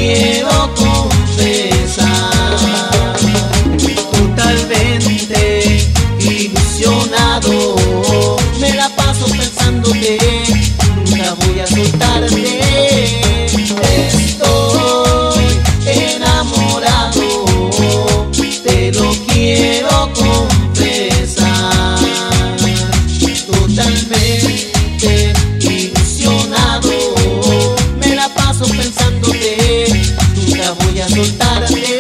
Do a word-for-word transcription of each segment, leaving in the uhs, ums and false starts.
quiero confesar. Totalmente ilusionado, me la paso pensándote, nunca voy a soltarte. Estoy enamorado, te lo quiero confesar. Totalmente ilusionado, me la paso pensándote, nunca voy a soltarte.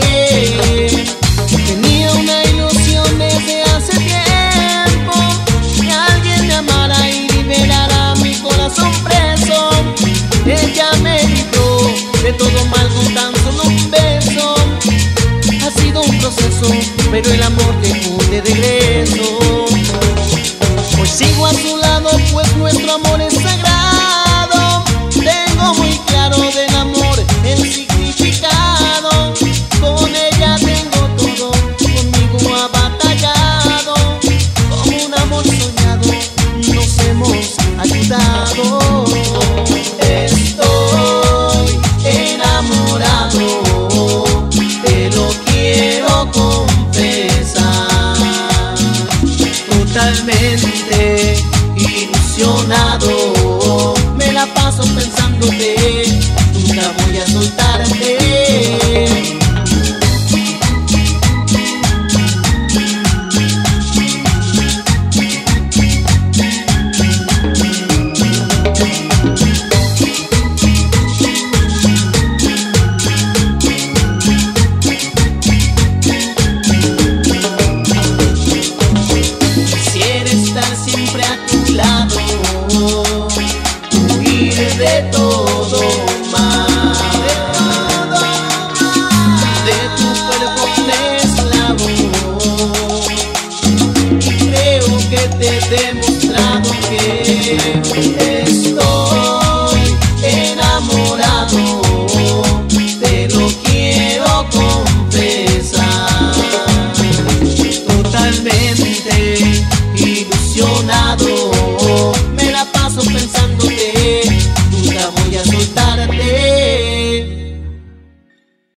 Tenía una ilusión desde hace tiempo, que alguien me amara y liberara mi corazón preso. Ella me libró de todo mal con tan solo un beso. Ha sido un proceso, pero el amor llegó de regreso. Hoy sigo a su lado, pues nuestro amor es sagrado. Tengo muy claro del amor el significado. Con ella tengo todo, conmigo ha batallado. Como un amor soñado, nos hemos ayudado. Estoy enamorado, te lo quiero confesar. Totalmente ilusionado, me la paso pensándote, nunca voy a soltarte. De todo más, de todo más, de tu cuerpo un esclavo. Y creo que te he demostrado que